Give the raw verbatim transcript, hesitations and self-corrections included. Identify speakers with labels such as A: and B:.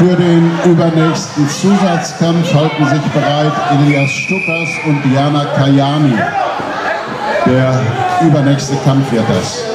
A: Für den übernächsten Zusatzkampf halten sich bereit Elias Stuckers und Diana Kayani. Der übernächste Kampf wird das.